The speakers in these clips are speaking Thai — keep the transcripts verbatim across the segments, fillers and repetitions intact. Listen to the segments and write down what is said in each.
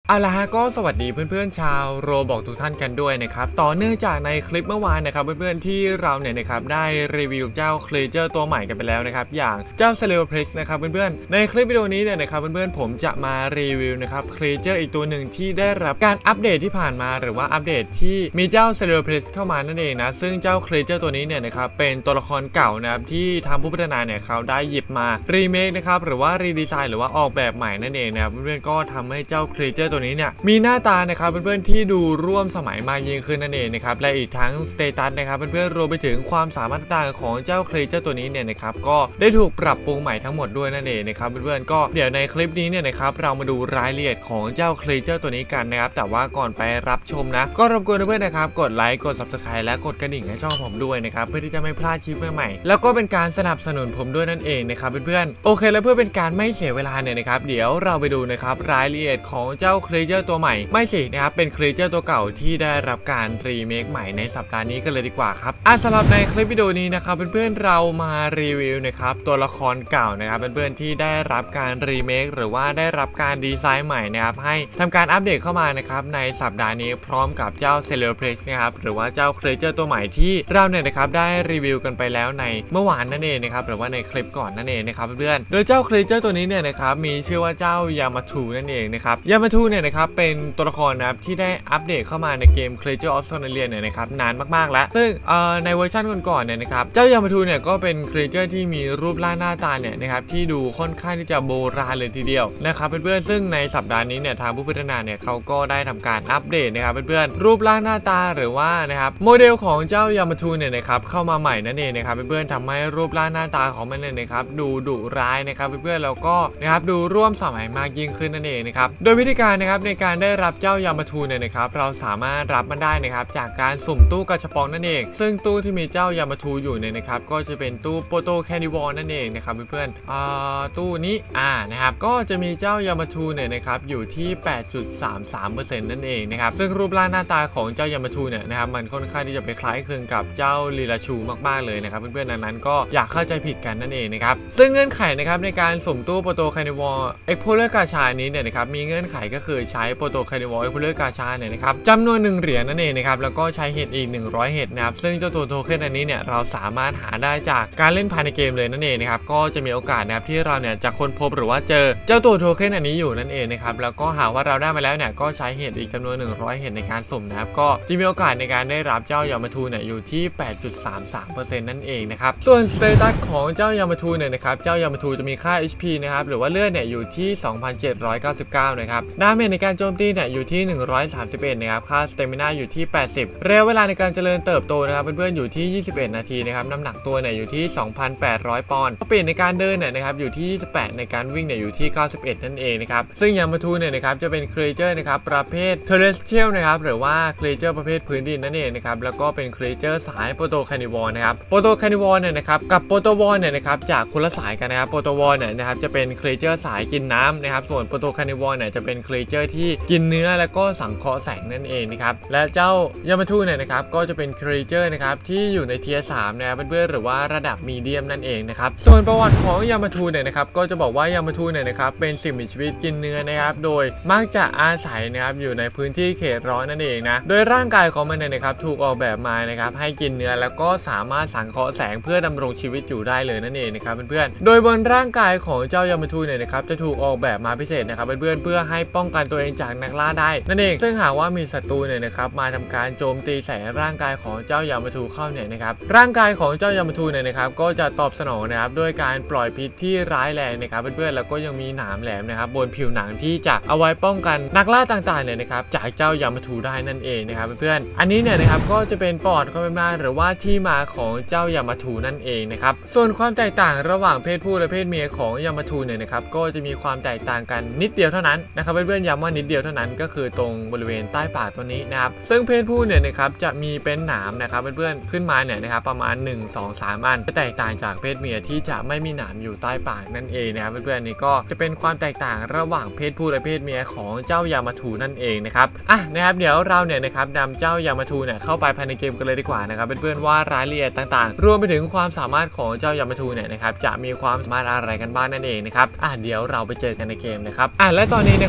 เอาละฮะก็สวัสดีเพื่อนๆชาวโรบอกทุกท่านกันด้วยนะครับต่อเนื่องจากในคลิปเมื่อวานนะครับเพื่อนๆที่เราเนี่ยนะครับได้รีวิวเจ้าครีเจอร์ตัวใหม่กันไปแล้วนะครับอย่างเจ้าเซเลบเพรสนะครับเพื่อนๆในคลิปวิดีโอนี้เนี่ยนะครับเพื่อนๆผมจะมารีวิวนะครับครีเจอร์อีกตัวหนึ่งที่ได้รับการอัปเดตที่ผ่านมาหรือว่าอัปเดตที่มีเจ้าเซเลบเพรสเข้ามานั่นเองนะซึ่งเจ้าครีเจอร์ตัวนี้เนี่ยนะครับเป็นตัวละครเก่านะครับที่ทางผู้พัฒนาเนี่ยเขาได้หยิบมารีเมคนะครับหรือว่ารีดีไซน์หรือว่าออกแบบใหม่นั่นเองนะครับเพื่อนๆก็ทำให้เจ้าครีเจอร์ตัวนี้เนี่ยมีหน้าตานะครับเพื่อนๆที่ดูร่วมสมัยมากยิ่งขึ้นนั่นเองนะครับและอีกทั้งสเตตัสนะครับเพื่อนๆรวมไปถึงความสามารถต่างๆของเจ้าครีเจอร์ตัวนี้เนี่ยนะครับก็ได้ถูกปรับปรุงใหม่ทั้งหมดด้วยนั่นเองนะครับเพื่อนๆก็เดี๋ยวในคลิปนี้เนี่ยนะครับเรามาดูรายละเอียดของเจ้าครีเจอร์ตัวนี้กันนะครับแต่ว่าก่อนไปรับชมนะก็รบกวนเพื่อนๆนะครับกดไลค์กด ซับสไครบ์ และกดกระดิ่งให้ช่องผมด้วยนะครับเพื่อที่จะไม่พลาดคลิปใหม่ๆแล้วก็เป็นการสนับสนุนผมด้วยนั่นเองนะครับเพื่อนๆโอเคแล้วเพื่อเป็นการไม่เสียเวลาเนี่ยนะครับเดี๋ยวเราไปดูนะครับรายละเอียดของเจ้าครีเจอร์ตัวใหม่ไม่สินะครับเป็นครีเจอร์ตัวเก่าที่ได้รับการรีเมคใหม่ในสัปดาห์นี้กันเลยดีกว่าครับอ่ะสำหรับในคลิปวิดีโอนี้นะครับเพื่อนๆเรามารีวิวนะครับตัวละครเก่านะครับเพื่อนๆที่ได้รับการรีเมคหรือว่าได้รับการดีไซน์ใหม่นะครับให้ทำการอัปเดตเข้ามานะครับในสัปดาห์นี้พร้อมกับเจ้าเซเลบเพรสนะครับหรือว่าเจ้าครีเจอร์ตัวใหม่ที่เราเนี่ยนะครับได้รีวิวกันไปแล้วในเมื่อวานนั่นเองนะครับหรือว่าในคลิปก่อนนั่นเองนะครับเพื่อนๆโดยเจ้าครีเจอร์ตัวนี้เนี่ยนะครับมีชื่อว่าเจ้ายามาทูนั่นเองนะครับยามาทูเนี่ยนะครับเป็นตัวละครนะครับที่ได้อัปเดตเข้ามาในเกม Creature of Sonalia เนี่ยนะครับนานมากๆแล้วซึ่งในเวอร์ชันก่อนๆเนี่ยนะครับเจ้ายามาทูเนี่ยก็เป็นครีเจอร์ที่มีรูปร่างหน้าตาเนี่ยนะครับที่ดูค่อนข้างที่จะโบราณเลยทีเดียวนะครับเพื่อนๆซึ่งในสัปดาห์นี้เนี่ยทางผู้พัฒนาเนี่ยเขาก็ได้ทำการอัปเดตนะครับเพื่อนๆรูปร่างหน้าตาหรือว่านะครับโมเดลของเจ้ายามาทูเนี่ยนะครับเข้ามาใหม่นั่นเองนะครับเพื่อนๆทำให้รูปร่างหน้าตาของมันเนี่ยนะครับดูดุร้ายนะครับเพื่อนๆแล้วก็นะครับดูร่วมสมัยมากยิ่งขึ้นนั่นเองนะครับโดยวิธีการนะครับในการได้รับเจ้ายามาทูเนี่ยนะครับเราสามารถรับมันได้นะครับจากการสุ่มตู้กระชับปองนั่นเองซึ่งตู้ที่มีเจ้ายามาทูอยู่เนี่ยนะครับก็จะเป็นตู้โปโตแคนิวอลนั่นเองนะครับเพื่อนๆอ่าตู้นี้อ่านะครับก็จะมีเจ้ายามาทูเนี่ยนะครับอยู่ที่ แปดจุดสามสามเปอร์เซ็นต์ นั่นเองนะครับซึ่งรูปร่างหน้าตาของเจ้ายามาทูเนี่ยนะครับมันค่อนข้างที่จะไปคล้ายคลึงกับเจ้าลีลาชูมากๆเลยนะครับเพื่อนๆดังนั้นก็อยากเข้าใจผิดกันนั่นเองนะครับซึ่งเงื่อนไขนะครับในการสุ่มตู้โปโตแคนิวอลเอ็กโพเลอร์กาชานี้เนี่ยนะครับมีเงื่อนไขก็คือใช้โปโตแคนิวอลเอ็กโพเลอร์กาชาเนี่ยนะครับจำนวนหนึ่งเหรียญนั่นเองนะครับแล้วก็ใช้เห็ดอีกหนึ่งร้อยเห็ดนะครับซึ่งเจ้าตัวโทเค็นอันนี้เนี่ยเราสามารถหาได้จากการเล่นภายในเกมเลยนั่นเองนะครับก็จะมีโอกาสนะครับที่เราเนี่ยจะค้นพบหรือว่าเจอเจ้าตัวโทเค็นอันนี้อยู่นั่นเองนะครับแล้วก็หากว่าเราได้มาแล้วเนี่ยก็ใช้เห็ดอีกจำนวนหนึ่งร้อยเห็ดในการสุ่มนะครับก็จะมีโอกาสในการได้รับเจ้ายามาทูเนี่ยอยู่ที่ แปดจุดสามสามเปอร์เซ็นต์ นั่นเองนะครับส่วนสเตตัสของเจ้ายามาทูเนี่ยนะครับเจ้ายามาทูจะมีค่า เอช พี นะครับหรือว่าเลือดเนี่ยอยู่ที่ สองพันเจ็ดร้อยเก้าสิบเก้า นะครับดาเมจในการโจมตีเนี่ยอยู่ที่หนึ่งร้อยสามสิบเอ็ดนะครับค่าสเตมิน่าอยู่ที่แปดสิบระยะเวลาในการเจริญเติบโตนะครับเพื่อนๆอยู่ที่ยี่สิบเอ็ดนาทีนะครับน้ำหนักตัวเนี่ยอยู่ที่ สองพันแปดร้อย ปอนด์เปลี่ยนในการเดินเนี่ยนะครับอยู่ที่ยี่สิบแปดในการวิ่งเนี่ยอยู่ที่เก้าสิบเอ็ดนั่นเองนะครับซึ่งยามาทูเนี่ยนะครับจะเป็นครีเจอร์นะครับประเภทเทเรสเทียลนะครับหรือว่าครีเจอร์ประเภทพื้นดินนั่นเองนะครับแล้วก็เป็นครีเจอร์สายโปโตแคนิวอลนะครับโปโตแคนิวอลเนี่ยนะครับกับโปโตวอลเนี่ยนะครับจากคนละสายกันนะครับโปโตวอลเนี่ยนะครับจะเป็นครีเจอร์สายกินน้ำนะครับส่วนโปโตแคนิวอลเนี่ยจะเป็นครีเจอร์ที่กินเนื้อแล้วก็สังเคราะห์แสงนั่นเองนะครับและเจ้ายามาทูเนี่ยนะครับก็จะเป็นครีเจอร์นะครับที่อยู่ในเทียร์สามนะครับเพื่อนๆหรือว่าระดับมีเดียมนั่นเองนะครับส่วนประวัติของยามาทูเนี่ยนะครับก็จะบอกว่ายามาทูเนี่ยนะครับเป็นสิ่งมีชีวิตกินเนื้อนะครับโดยมักจะอาศัยนะครับอยู่ในพื้นที่เขตร้อนนั่นเองนะโดยร่างกายของมันเนี่ยนะครับถูกออกแบบมานะครับให้กินเนื้อแล้วก็สามารถสังเคราะห์แสงเพื่อดำรงชีวิตอยู่ได้เลยนั่นเองนะครับเพื่อนๆโดยบนร่างกายของเจ้ายามาทูเนี่ยนะครับจะถูกออกแบบมาพิเศษนะครับเพื่อนๆเพื่อให้ป้องกันตัวเองจากนักล่าได้นั่นเองซึ่งหากว่ามีศัตรูเนี่ยนะครับมาทำการโจมตีใส่ร่างกายของเจ้ายามาทูเข้าเนี่ยนะครับร่างกายของเจ้ายามาทูเนี่ยนะครับก็จะตอบสนองนะครับด้วยการปล่อยพิษที่ร้ายแรงนะครับเพื่อนๆแล้วก็ยังมีหนามแหลมนะครับบนผิวหนังที่จะเอาไว้ป้องกันนักล่าต่างๆเนี่ยนะครับจากเจ้ายามาทูได้นั่นเองนะครับเพื่อนๆอันนี้เนี่ยนะครับก็จะเป็นปอดความเป็นมาหรือว่าที่มาของเจ้ายามาทูนั่นเองนะครับส่วนความแตกต่างระหว่างเพศผู้และเพศเมียของยามาทูเนี่ยนะครับก็จะมีความแตกต่างกันนิดเดียวเท่านั้นนะครับเพื่อนๆย้ำว่านิดเดียวเท่านั้นก็คือตรงบริเวณใต้ปากตัวนี้นะครับซึ่งเพศผู้เนี่ยนะครับจะมีเป็นหนามนะครับเพื่อนๆขึ้นมาเนี่ยนะครับประมาณหนึ่ง สอง สามอันแตกต่างจากเพศเมียที่จะไม่มีหนามอยู่ใต้ปากนั่นเองนะครับเพื่อนๆนี่ก็จะเป็นความแตกต่างระหว่างเพศผู้และเพศเมียของเจ้ายามาทูนั่นเองนะครับอ่ะนะครับเดี๋ยวเราเนี่ยนะครับนำเจ้ายามาทูเนี่ยเข้าไปภายในเกมกันเลยดีกว่านะครับเพื่อนๆว่ารายละเอียดต่างๆรวมไปถึงความสามารถของเจ้ายามาทูเนี่ยนะครับจะมีความสามารถอะไรกันบ้างนั่นเองนะครับอ่ะเดี๋ยวเราไปเจอกันในเกมนะครับอ่ะและตอนนี้นะครับเพื่อน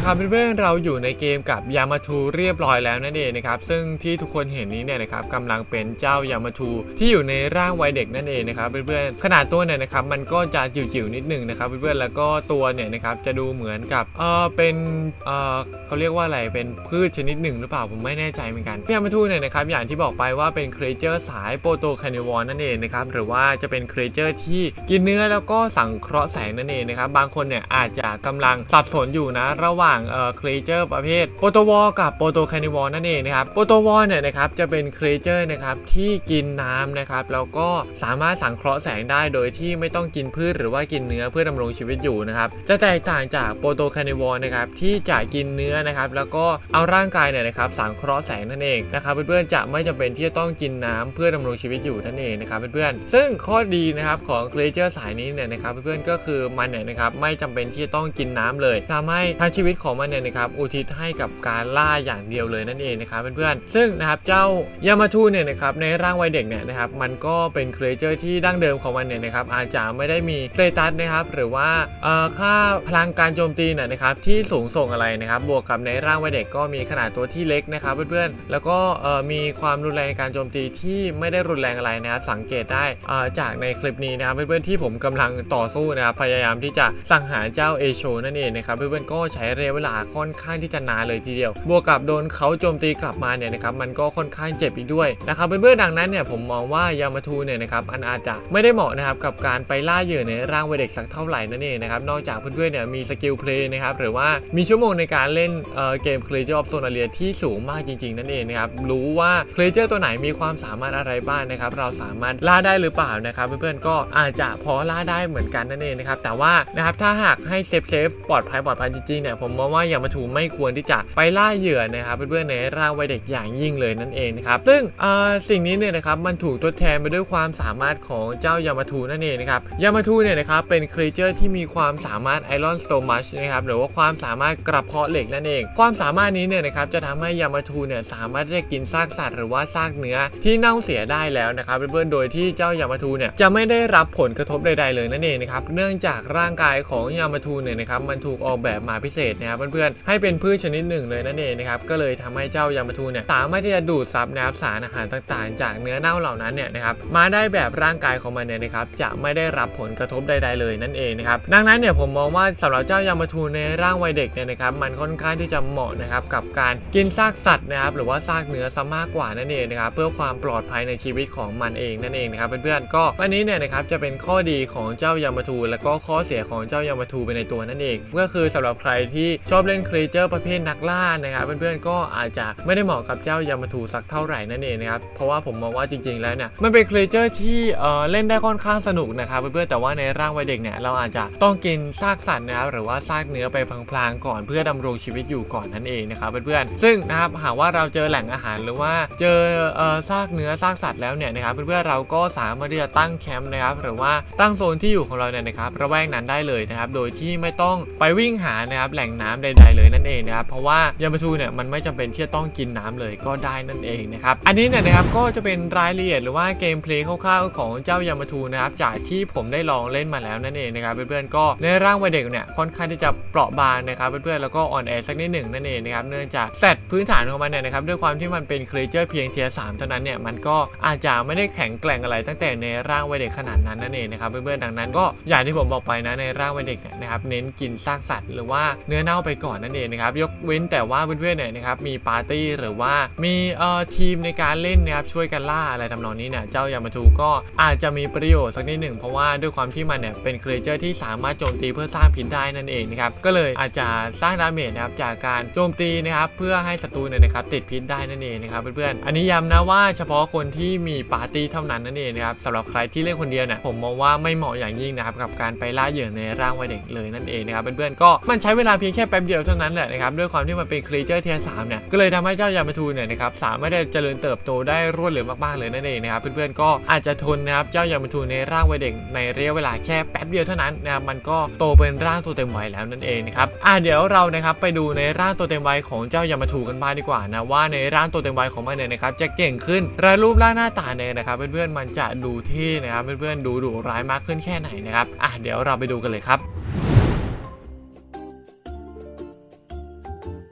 อนๆเราอยู่ในเกมกับยามาทูเรียบร้อยแล้วนั่นเองนะครับซึ่งที่ทุกคนเห็นนี้เนี่ยนะครับกำลังเป็นเจ้ายามาทูที่อยู่ในร่างวัยเด็กนั่นเองนะครับเพื่อนๆขนาดตัวเนี่ยนะครับมันก็จะจิ๋วๆนิดนึงนะครับเพื่อนๆแล้วก็ตัวเนี่ยนะครับจะดูเหมือนกับเออเป็นเออเขาเรียกว่าอะไรเป็นพืชชนิดหนึ่งหรือเปล่าผมไม่แน่ใจเหมือนกันยามาทูเนี่ยนะครับอย่างที่บอกไปว่าเป็นครีเจอร์สายโปโตคานิวอนนั่นเองนะครับหรือว่าจะเป็นครีเจอร์ที่กินเนื้อแล้วก็สังเคราะห์แสงนั่นเองนะครับบางคนเนี่ยอาจจะกำลังสับสนอยู่นะระหว่างเอ่อครีเจอร์ประเภทโปโตวอลกับโปโตคานิวอนนั่นเองนะครับโปโตวอลเนี่ยนะครับจะเป็นครีเจอร์นะครับที่กินน้ำนะครับแล้วก็สามารถสังเคราะห์แสงได้โดยที่ไม่ต้องกินพืชหรือว่ากินเนื้อเพื่อดำรงชีวิตอยู่นะครับจะแตกต่างจากโปโตคานิวอนนะครับที่จะกินเนื้อนะครับแล้วก็เอาร่างกายเนี่ยนะครับสังเคราะห์แสงนั่นเองนะครับเพื่อนๆจะไม่จำเป็นที่จะต้องกินน้ำเพื่อดำรงชีวิตอยู่นั่นเองนะครับเพื่อนๆซึ่งข้อดีนะครับของครีเจอร์สายนี้เนี่ยนะครับเพื่อนๆก็คือมันเนี่ยนะครับไม่จำเป็นที่จะต้องกินน้ำเลยทำให้ทั้งชีวิตของมันเนี่ยนะครับอุทิศให้กับการล่าอย่างเดียวเลยนั่นเองนะครับเพื่อนๆซึ่งนะครับเจ้ายามาทูเนี่ยนะครับในร่างวัยเด็กเนี่ยนะครับมันก็เป็นครีเจอร์ที่ดั้งเดิมของมันเนี่ยนะครับอาจจะไม่ได้มีสเตตัสนะครับหรือว่าค่าพลังการโจมตีเนี่ยนะครับที่สูงส่งอะไรนะครับบวกกับในร่างวัยเด็กก็มีขนาดตัวที่เล็กนะครับเพื่อนๆแล้วก็มีความรุนแรงในการโจมตีที่ไม่ได้รุนแรงอะไรนะครับสังเกตได้จากในคลิปนี้นะครับเพื่อนๆที่ผมกำลังต่อสู้นะครับพยายามที่จะสังหารเจ้าเอโชนั่นเองนะครับเพื่อนๆก็ใช้ระยะเวลาค่อนข้างที่จะนานเลยทีเดียวบวกกับโดนเขาโจมตีกลับมาเนี่ยนะครับมันก็ค่อนข้างเจ็บอีกด้วยนะครับเพื่อนๆดังนั้นเนี่ยผมมองว่ายามาทูเนี่ยนะครับอันอาจจะไม่ได้เหมาะนะครับกับการไปล่าเหยื่อในร่างวัยเด็กสักเท่าไหร่นั่นเองนะครับนอกจากเพื่อนๆเนี่ยมีสกิลเพลย์นะครับหรือว่ามีชั่วโมงในการเล่นเเกม Creature of Sonaria ที่สูงมากจริงๆนั่นเองนะครับรู้ว่า Creature ตัวไหนมีความสามารถอะไรบ้างนะครับเราสามารถล่าได้หรือเปล่านะครับเพื่อนๆก็อาจจะพอล่าได้เหมือนกันนั่นเองนะครับแต่ว่านะครับถ้าหากให้เซฟเซฟปลอดภัยปลอดภัยจริงๆเนี่ยผมมองว่าอย่างมาถูไม่ควรที่จะไปล่าเหยื่อนะครับเพื่อนๆในร่างวัยเด็กอย่างยิ่งเลยนั่นเองนะครับซึ่งสิ่งนี้เนี่ยนะครับมันถูกทดแทนไปด้วยความสามารถของเจ้ายามาทูนั่นเองนะครับยามาทูเนี่ยนะครับเป็นครีเจอร์ที่มีความสามารถไอรอนสโตมัชนะครับหรือว่าความสามารถกระเพาะเหล็กนั่นเองความสามารถนี้เนี่ยนะครับจะทำให้ยามาทูเนี่ยสามารถที่จะกินซากสัตว์หรือว่าซากเนื้อที่เน่าเสียได้แล้วนะครับเพื่อนๆโดยที่เจ้ายามาทูเนี่ยจะไม่ได้รับผลกระทบใดๆเลยนั่นเองนะครับเนื่องจากร่างกายของยามาทูเนี่ยนะครับมันถูกออกแบบมาพิเศษนะครับเพื่อนๆให้เป็นพืชชนิดหนึ่งเลยนั่นเองนะครับก็เลยทำให้เจ้ายามาทูเนี่ยสามารถที่จะดูดซับน้ำสารอาหารต่างๆจากเนื้อเน่าเหล่านั้นเนี่ยนะครับมาได้แบบร่างกายของมันเนี่ยนะครับจะไม่ได้รับผลกระทบใดๆเลยนั่นเองนะครับดังนั้นเนี่ยผมมองว่าสำหรับเจ้ายามาทูในร่างวัยเด็กเนี่ยนะครับมันค่อนข้างที่จะเหมาะนะครับกับการกินซากสัตว์นะครับหรือว่าซากเนื้อซะมากกว่านั่นเองนะครับเพื่อความปลอดภัยในชีวิตของมันเองนั่นเองนะครับเพื่อนๆก็วันนี้เนี่ยนะครับจะเป็นข้อดีของเจ้ายามาทูแล้วก็ข้อเสียของเจ้ายามาทูไปในตัวนั่นเองก็คือสำหรับใครที่ชอบเล่นครีเจอร์ประเภทนักล่านะครับเพื่อนๆก็อาจจะไม่ได้เหมาะกับเจ้ายามาทูสักเท่าไหร่นั่นเองนะครับเพราะว่าผมมองว่าจริงๆแล้วเนี่ยมันเป็นครีเจอร์ที่เอ่อเล่นได้ค่อนข้างสนุกนะครับเพื่อนๆแต่ว่าในร่างวัยเด็กเนี่ยเราอาจจะต้องกินซากสัตว์นะครับหรือว่าซากเนื้อไปพลางๆก่อนเพื่อดำรงชีวิตอยู่ก่อนนั่นเองนะครับเพื่อนๆซึ่งนะครับหากว่าเราเจอแหล่งอาหารหรือว่าเจอเอ่อซากเนื้อซากสัตว์แล้วเนี่ยนะครับเพื่อนๆเราก็สามารถที่จะตั้งแคมป์นะครับหรือว่าตั้งโซนที่อยู่ของเราเนี่ยนะครับระแวกนั้นได้เลยนะครับโดยที่ไม่ต้องไปวิ่งหานะครับแหล่งน้ำใดๆเลยนั่นเองนะครับเพราะว่ายามาทูเนี่ยมันไม่จำเป็นที่จะต้องกินน้ำเลยก็ได้นั่นเองนะครับอันนี้เนี่ยนะครับก็จะเป็นรายละเอียดหรือว่าเกมเพลย์คร่าวๆของเจ้ายามาทูนะครับจากที่ผมได้ลองเล่นมาแล้วนั่นเองนะครับเพื่อนๆก็ในร่างวัยเด็กเนี่ยค่อนข้างที่จะเปราะบางนะครับเพื่อนๆแล้วก็อ่อนแอสักนิดหนึ่งนั่นเองนะครับเนื่องจากเซตพื้นฐานของมันเนี่ยนะครับด้วยความที่มันเป็นครีเจอร์เพียงเทียร์สามเท่านั้นเนี่ยมันก็อาจจะไม่ได้แข็งแกร่งอะไรตั้งแต่ในร่างวัยเด็กขนาดนั้นนั่นเองนะครับเพื่อนๆดังนั้นก็อย่างที่ผมบอกไปนะในร่างวัยเด็กเนี่ยนะครับเน้นกินซากสัตว์หรือว่าเนื้อเน่าไปก่อนนั่นเองนะครับยกเว้นแต่ว่าเพื่อนๆเนี่ยนะครับมีปาร์ตี้หรือว่ามีเอ่อทีมในการเล่นนะครับช่วยกันล่าอะไรทำนองนี้เนี่ยเจ้ายามาทูก็อาจจะมีประโยชน์สักนิดหนึ่งเพราะว่าด้วยความที่มันเนี่ยเป็นครีเจอร์ที่สามารถโจมตีเพื่อสร้างพิษได้นั่นเองนะครับก็เลยอาจจะสร้างดาเมจนะครับจากการโจมตีนะครับเพื่อให้ศัตรูเนี่ยนะครับติดพิษได้นั่นเองนะครับเพื่อนๆอันนี้ย้ำนะว่าเฉพาะคนที่มีปาร์ตี้เท่านั้นนั่นเองนะครับสำหรับใครที่เล่นคนเดียวเนี่ยผมมองว่าไม่เหมาะอย่างยิ่งนะครับกับการไปล่าเหยื่อในร่างวัยเด็กเลยนั่นเองนะครับเพื่อนๆก็มันใช้เวลาเพียงแค่แป๊บเดียวเท่านั้นแหละนะครับด้วยความที่มันเป็นครีเจอร์เทียร์สามเนี่ยก็เลยทำให้เจ้ายามาทูเนี่ยนะครับสามารถเจริญเติบโตได้รวดเร็วมากๆเลยนั่นเองนะครับเพื่อนๆก็อาจจะทนนะครับเจ้ายามาทูในร่างวัยเด็กในระยะเวลาแค่แป๊บเดียวเท่านั้นนะครับมันก็โตเป็นร่างตัวเต็มวัยแล้วนั่นเองนะครับอ่ะเดี๋ยวเรานะครับไปดูในร่างตัวเต็มวัยของเจ้ายามาทูกันบ้างดีกว่านะว่าในร่างตัวเต็มวัยของมันเนี่ยนะครับจะเก่งขึ้นและรูปร่างหน้าตาเนี่ยนะครับเพื่อนๆมันจะดูเท่นะครับเพื่อนๆดูดุร้ายมากขึ้นแค่ไหนนะครับอ่ะเดี๋ยวเราไปดูกันเลยครับ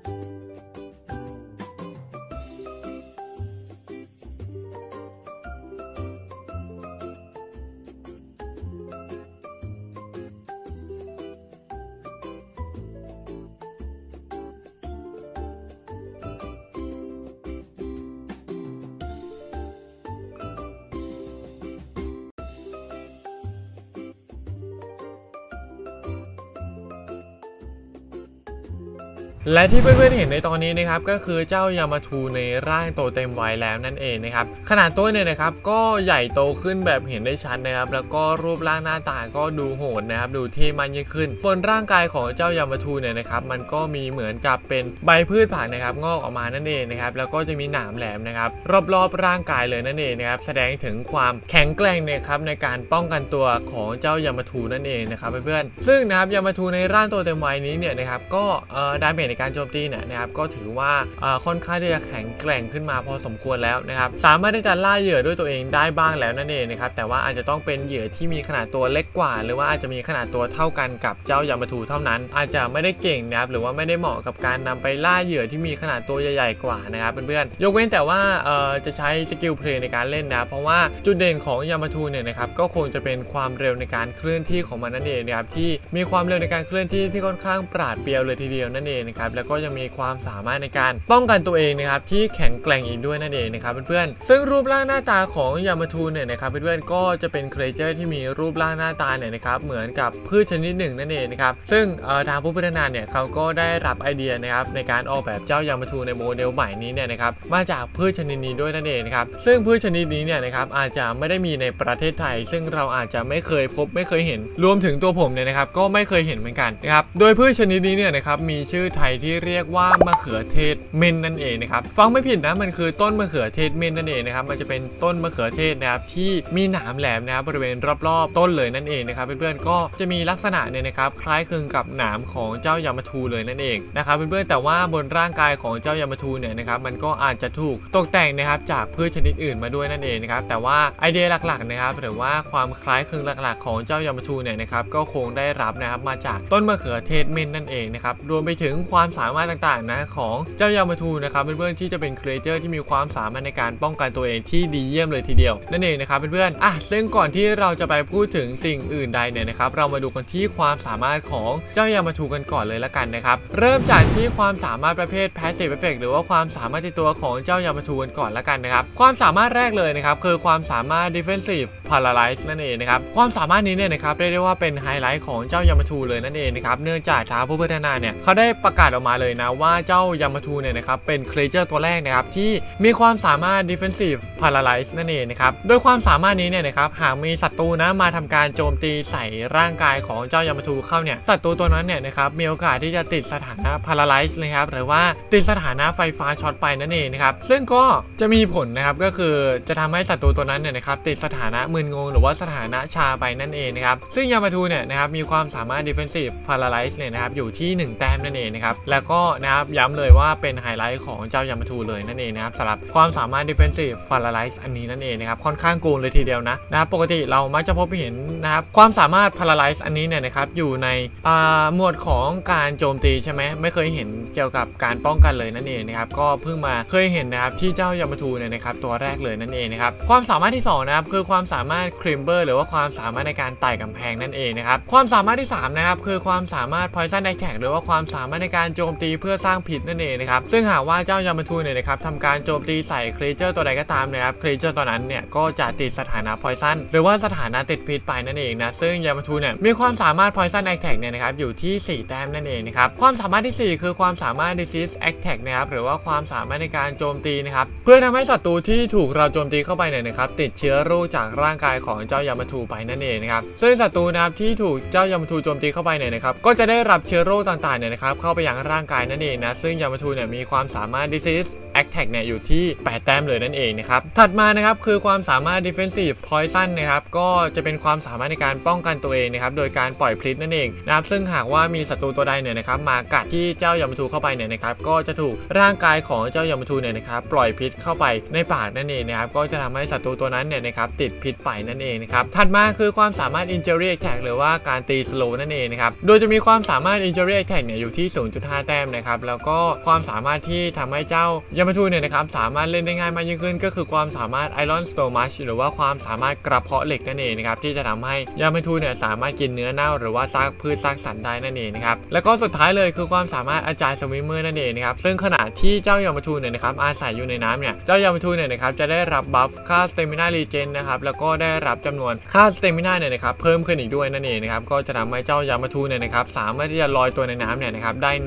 และที่เพื่อนๆเห็นในตอนนี้นะครับก็คือเจ้ายามาทูในร่างโตเต็มวัยแล้วนั่นเองนะครับขนาดตัวเนี่ยนะครับก็ใหญ่โตขึ้นแบบเห็นได้ชัดนะครับแล้วก็รูปร่างหน้าตาก็ดูโหดนะครับดูเท่มากยิ่งขึ้นบนร่างกายของเจ้ายามาทูเนี่ยนะครับมันก็มีเหมือนกับเป็นใบพืชผักนะครับงอกออกมานั่นเองนะครับแล้วก็จะมีหนามแหลมนะครับรอบๆร่างกายเลยนั่นเองนะครับแสดงถึงความแข็งแกร่งนะครับในการป้องกันตัวของเจ้ายามาทูนั่นเองนะครับเพื่อนๆซึ่งนะครับยามาทูในร่างโตเต็มวัยนี้เนี่ยนะครับก็ดาเมจในการโจมตีเนี่ยนะครับก็ถือว่าค่อนข้างที่จะแข็งแกร่งขึ้นมาพอสมควรแล้วนะครับสามารถที่จะล่าเหยื่อด้วยตัวเองได้บ้างแล้วนั่นเองนะครับแต่ว่าอาจจะต้องเป็นเหยื่อที่มีขนาดตัวเล็กกว่าหรือว่าอาจจะมีขนาดตัวเท่ากันกับเจ้ายามาทูเท่านั้นอาจจะไม่ได้เก่งนะครับหรือว่าไม่ได้เหมาะกับการนำไปล่าเหยื่อที่มีขนาดตัวใหญ่ๆกว่านะครับเพื่อนๆยกเว้นแต่ว่าจะใช้สกิลเพลย์ในการเล่นนะเพราะว่าจุดเด่นของยามาทูเนี่ยนะครับก็คงจะเป็นความเร็วในการเคลื่อนที่ของมันนั่นเองนะครับที่มีความเร็วในการเคลื่อนที่ที่ค่อนข้างปราดเปรียวเลยทีเดียวนั่นเองนะครับแล้วก็ยังมีความสามารถในการป้องกันตัวเองนะครับที่แข็งแกร่งอีกด้วยนั่นเองนะครับเพื่อนๆซึ่งรูปร่างหน้าตาของยามาทูเนี่ยนะครับเพื่อนๆก็จะเป็นครีเจอร์ที่มีรูปร่างหน้าตาเนี่ยนะครับเหมือนกับพืชชนิดหนึ่งนั่นเองนะครับซึ่งทางผู้พัฒนาเนี่ยเขาก็ได้รับไอเดียนะครับในการออกแบบเจ้ายามาทูในโมเดลใหม่นี้เนี่ยนะครับมาจากพืชชนิดนี้ด้วยนั่นเองนะครับซึ่งพืชชนิดนี้เนี่ยนะครับอาจจะไม่ได้มีในประเทศไทยซึ่งเราอาจจะไม่เคยพบไม่เคยเห็นรวมถึงตัวผมเนี่ยนะครับก็ไม่เคยเห็นเหมือนกันนะครับโดยพืชชนิดนี้เนี่ยนะครับมีชื่อไทยที่เรียกว่ามะเขือเทศเม่นนั่นเองนะครับฟังไม่ผิดนะมันคือต้นมะเขือเทศเม่นนั่นเองนะครับมันจะเป็นต้นมะเขือเทศนะครับที่มีหนามแหลมนะครับบริเวณรอบๆต้นเลยนั่นเองนะครับเพื่อนๆก็จะมีลักษณะเนี่ยนะครับคล้ายคลึงกับหนามของเจ้ายามาทูเลยนั่นเองนะครับเพื่อนๆแต่ว่าบนร่างกายของเจ้ายามาทูเนี่ยนะครับมันก็อาจจะถูกตกแต่งนะครับจากพืชชนิดอื่นมาด้วยนั่นเองนะครับแต่ว่าไอเดียหลักๆนะครับหรือว่าความคล้ายคลึงหลักๆของเจ้ายามาทูเนี่ยนะครับก็คงได้รับนะครับมาจากต้นมะเขือเทศเม่นนั่นเองนะครับรวมไปถึงความสามารถต่างๆนะของเจ้ายามาทูนะครับเพื่อนๆที่จะเป็นครีเอเตอร์ที่มีความสามารถในการป้องกันตัวเองที่ดีเยี่ยมเลยทีเดียวนั่นเองนะครับเพื่อนๆอ่ะซึ่งก่อนที่เราจะไปพูดถึงสิ่งอื่นใดเนี่ยนะครับเรามาดูกันที่ความสามารถของเจ้ายามาทูกันก่อนเลยละกันนะครับเริ่มจากที่ความสามารถประเภท Passive Effect หรือว่าความสามารถในตัวของเจ้ายามาทูกันก่อนละกันนะครับความสามารถแรกเลยนะครับคือความสามารถ Defensive Paralyze นั่นเองนะครับความสามารถนี้เนี่ยนะครับเรียกได้ว่าเป็นไฮไลท์ของเจ้ายามาทูเลยนั่นเองนะครับเนื่องจากทางผู้พัฒนาเนี่ยเขาได้ประกาศออกมาเลยนะว่าเจ้ายามาทูเนี่ยนะครับเป็นครีเจอร์ตัวแรกนะครับที่มีความสามารถ Defensive Paralyze นั่นเองนะครับโดยความสามารถนี้เนี่ยนะครับหากมีศัตรูนะมาทำการโจมตีใส่ร่างกายของเจ้ายามาทูเข้าเนี่ยศัตรูตัวนั้นเนี่ยนะครับมีโอกาสที่จะติดสถานะ Paralyze นะครับหรือว่าติดสถานะไฟฟ้าช็อตไปนั่นเองนะครับซึ่งก็จะมีผลนะครับก็คือจะทำให้ศัตรูตัวนั้นเนี่ยนะครับติดสถานะมึนงงหรือว่าสถานะชาไปนั่นเองนะครับซึ่งยามาทูเนี่ยนะครับมีความสามารถ Defensive Paralyze เนี่ยนะครับอยู่ที่หนึ่งแต้มนั่นเองนะครับแล้วก็นะครับย้ำเลยว่าเป็นไฮไลท์ของเจ้ายามาทูเลยนั่นเองนะครับสำหรับความสามารถ Defensive Paralyze อันนี้นั่นเองนะครับค่อนข้างโกงเลยทีเดียวนะนะครับปกติเรามักจะพบเห็นนะครับความสามารถ Paralyze อันนี้เนี่ยนะครับอยู่ในหมวดของการโจมตีใช่ไหมไม่เคยเห็นเกี่ยวกับการป้องกันเลยนั่นเองนะครับก็เพิ่งมาเคยเห็นนะครับที่เจ้ายามาทูเนี่ยนะครับตัวแรกเลยนั่นเองนะครับความสามารถที่สองนะครับคือความสามารถ Climber หรือว่าความสามารถในการไต่กำแพงนั่นเองนะครับความสามารถที่สามนะครับคือความสามารถ Poison Attack หรือว่าความสามารถในการโจมตีเพื่อสร้างพิษนั่นเองนะครับซึ่งหากว่าเจ้ายามาทูเนี่ยนะครับทำการโจมตีใส่ครีเจอร์ตัวใดก็ตามนะครับครีเจอร์ตัวนั้นเนี่ยก็จะติดสถานะ Poison หรือว่าสถานะติดพิษไปนั่นเองนะซึ่งยามาทูเนี่ยมีความสามารถ Poison Attack เนี่ยนะครับอยู่ที่สี่แต้มนั่นเองนะครับความสามารถที่สี่คือความสามารถ Disease Attack นะครับหรือว่าความสามารถในการโจมตีนะครับเพื่อทำให้ศัตรูที่ถูกเราโจมตีเข้าไปเนี่ยนะครับติดเชื้อโรคจากร่างกายของเจ้ายามาทูไปนั่นเองนะครับซึ่งศัตรูนะครับที่ถูกเจ้ายามาทูโจมตีเข้าไปเนี่ยนะครับก็จะได้รับเชื้อโรคต่างๆเนี่ยนะครับเข้าไปยังร่างกายนั่นเองนะซึ่งยามาทูเนี่ยมีความสามารถ Disease Attack เนี่ยอยู่ที่แปดแต้มเลยนั่นเองนะครับถัดมานะครับคือความสามารถ Defensive Poison นะครับก็จะเป็นความสามารถในการป้องกันตัวเองนะครับโดยการปล่อยพิษนั่นเองนะครับซึ่งหากว่ามีศัตรูตัวใดเนี่ยนะครับมากัดที่เจ้ายามาทูเข้าไปเนี่ยนะครับก็จะถูกร่างกายของเจ้ายามาทูเนี่ยนะครับปล่อยพิษเข้าไปในปากนั่นเองนะครับก็จะทำให้ศัตรูตัวนั้นเนี่ยนะครับติดพิษไปนั่นเองนะครับถัดมาคือความสามารถ Injury Attack หรือว่าการตีสโลว์นั่นเองนะครับโดยจะมีความสามารถ Injury Attack เนี่ยอยู่ที่ ศูนย์จุดห้า แต้มนะครับแล้วก็ความสามารถที่ทำให้เจ้ายามาทูเนี่ยนะครับสามารถเล่นได้ง่ายมากยิ่งขึ้นก็คือความสามารถ Iron Stomach หรือว่าความสามารถกระเพาะเหล็กนั่นเองนะครับที่จะทำให้ยามาทูเนี่ยสามารถกินเนื้อเน่าหรือว่าซากพืชซากสัตว์ได้นั่นเองนะครับแล้วก็สุดท้ายเลยคือความสามารถอาจารย์สวิมเมอร์นั่นเองนะครับซึ่งขณะที่เจ้ายามาทูเนี่ยนะครับอาศัยอยู่ในน้ำเนี่ยเจ้ายามาทูเนี่ยนะครับจะได้รับบัฟค่า Stamina Regen นะครับแล้วก็ได้รับจำนวนค่า Stamina เนี่ยนะครับเพิ่มขึ้นอีกด้วยนั่นเองนะครับก็จะทำให้เจ้ายามาทูเนี่ยนะครับสามารถที่จะลอยตัวในน้ำเนี่ยนะครับได้น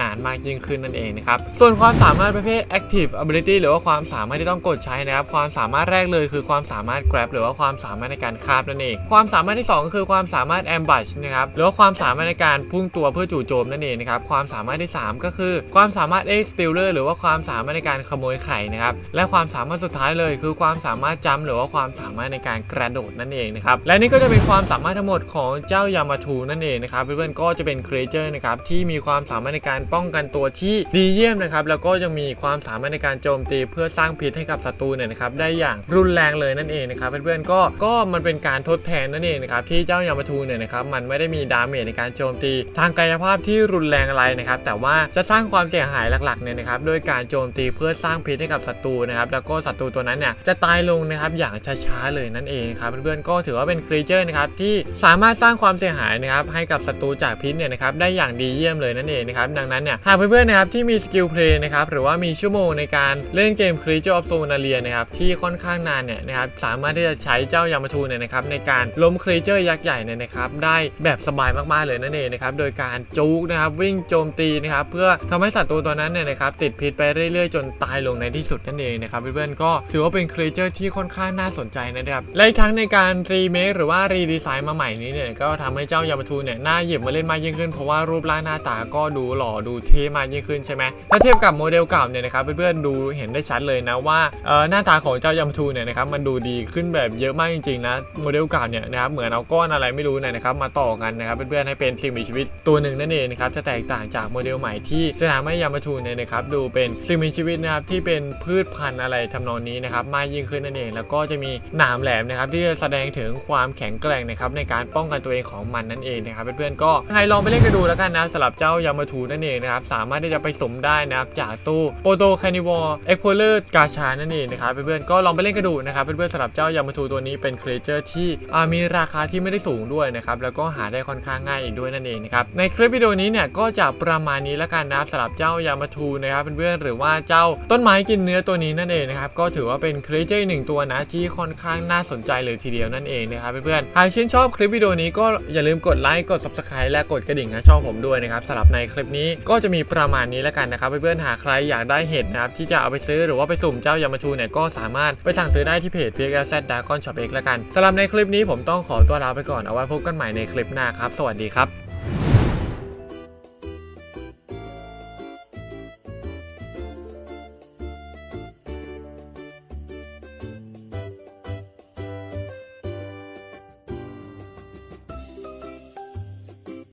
นานมากยิ่งขึ้นนั่นเองนะครับส่วนความสามารถประเภท active ability หรือว่าความสามารถที่ต้องกดใช้นะครับความสามารถแรกเลยคือความสามารถ grab หรือว่าความสามารถในการคาบนั่นเองความสามารถที่สองคือความสามารถ ambush นะครับหรือว่าความสามารถในการพุ่งตัวเพื่อจู่โจมนั่นเองนะครับความสามารถที่สามก็คือความสามารถ stealer หรือว่าความสามารถในการขโมยไข่นะครับและความสามารถสุดท้ายเลยคือความสามารถจัมป์หรือว่าความสามารถในการกระโดดนั่นเองนะครับและนี่ก็จะเป็นความสามารถทั้งหมดของเจ้ายามาทูนั่นเองนะครับเพื่อนๆก็จะเป็นครีเจอร์นะครับที่มีความสามารถในการป้องกันตัวที่ดีเยี่ยมนะครับแล้วก็ยังมีความสามารถในการโจมตีเพื่อสร้างพิษให้กับศัตรูเนี่ยนะครับได้อย่างรุนแรงเลยนั่นเองนะครับเพื่อนๆก็ก็มันเป็นการทดแทนนั่นเองนะครับที่เจ้ายามาทูเนี่ยนะครับมันไม่ได้มีดาเมจในการโจมตีทางกายภาพที่รุนแรงอะไรนะครับแต่ว่าจะสร้างความเสียหายหลักๆเนี่ยนะครับโดยการโจมตีเพื่อสร้างพิษให้กับศัตรูนะครับแล้วก็ศัตรูตัวนั้นเนี่ยจะตายลงนะครับอย่างช้าๆเลยนั่นเองครับเพื่อนๆก็ถือว่าเป็นครีเจอร์นะครับที่สามารถสร้างความเสียหายนะครับให้กับศัตรูจากพิษเนี่ยนะครับได้อย่างดีเยี่ยมเลยนั่นเองนะครับดังนั้นเนี่ยหากเพื่อนๆนะครับที่มีสกิลเพลย์นะครับหรือว่ามีชั่วโมงในการเล่นเกม Creature of Sonaria นะครับที่ค่อนข้างนานเนี่ยนะครับสามารถที่จะใช้เจ้ายามาทูเนี่ยนะครับในการล้มครีเจอร์ยักษ์ใหญ่เนี่ยนะครับได้แบบสบายมากๆเลยนั่นเองนะครับโดยการจุกนะครับวิ่งโจมตีนะครับเพื่อทำให้ศัตรูตัวนั้นเนี่ยนะครับติดพิษไปเรื่อยๆจนตายลงในที่สุดนั่นเองนะครับเพื่อนๆก็ถือว่าเป็นครีเจอร์ที่ค่อนข้างน่าสนใจนะครับและทั้งในการรีเมคหรือว่ารีดีไซน์มาใหม่นี้เนี่ยก็ทำให้เจ้ายามาทูเนี่ยน่าหยิบมาเล่นมากยิ่งขึ้นเพราะว่ารูปร่างหน้าตาก็ดูหล่อดูเท่มากยิ่งขึ้นใช่ไหมถ้าเทียบกับโมเดลเก่าเนี่ยนะครับเพื่อนๆดูเห็นได้ชัดเลยนะว่าเอ่อหน้าตาของเจ้ายามาทูเนี่ยนะครับมันดูดีขึ้นแบบเยอะมากจริงๆนะโมเดลเก่าเนี่ยนะครับเหมือนเอาก้อนอะไรไม่รู้เนี่ยนะครับมาต่อกันนะครับเพื่อนๆให้เป็นสิ่งมีชีวิตตัวหนึ่งนั่นเองนะครับจะแตกต่างจากโมเดลใหม่ที่จะทำให้ยามาทูเนี่ยนะครับดูเป็นสิ่งมีชีวิตนะครับที่เป็นพืชพันธุ์อะไรทำนองนี้นะครับมากยิ่งขึ้นนั่นเองแล้วก็จะมีหนามแหลมนะครับที่จะแสดงถึงความแข็งแกร่งนะครับในการป้องกันตัวเองของมันนั่นเองนะครับเพื่อนๆก็ให้ลองไปเล่นกันดูแล้วกันนะสำหรับเจ้ายามาทูนั่นเองนะครับสามารถที่จะไปสมได้นะครับจากตู้โปโตแคนิวอร์เอ็กโพเลอร์กาชานั่นเองนะครับเพื่อนๆก็ลองไปเล่นกันดูนะครับเพื่อนๆสำหรับเจ้ายามาทูตัวนี้เป็นครีเจอร์ที่มีราคาที่ไม่ได้สูงด้วยนะครับแล้วก็หาได้ค่อนข้างง่ายอีกด้วยนั่นเองนะครับในคลิปวิดีโอนี้เนี่ยก็จะประมาณนี้แล้วกันนะครับสำหรับเจ้ายามาทูนะครับเพื่อนๆหรือว่าเจ้าต้นไม้กินเนื้อตัวนี้นั่นเองนะครับก็ถือว่าเป็นครีเจอร์หนึ่งตัวนะที่ค่อนข้างน่าสนใจเลยทีเดียวนั่นเองนะครับเพื่อนๆหากชื่นชอบคลิปวิดีโอนี้ก็อย่าลืมกดไลค์กด ซับสไครบ์ และกดกระดิ่งให้ช่องผมด้วยนะครับสำหรับในคลิปนี้ก็จะมีประมาณนี้แล้วกันนะครับเพื่อนๆหากใครอยากได้เห็ดนะครับที่จะเอาไปซื้อหรือว่าไปสุ่มเจ้ายามาทูเนี่ยก็สามารถไปสั่งซื้อได้ที่เพจ พี เอ็กซ์ แอล แซด Dragon Shop X แล้วกันสำหรับในคลิปนี้ผมต้องขอตัวลาไปก่อนเอาไว้พบกันใหม่ในคลิปหน้าครับสวัสดีครับ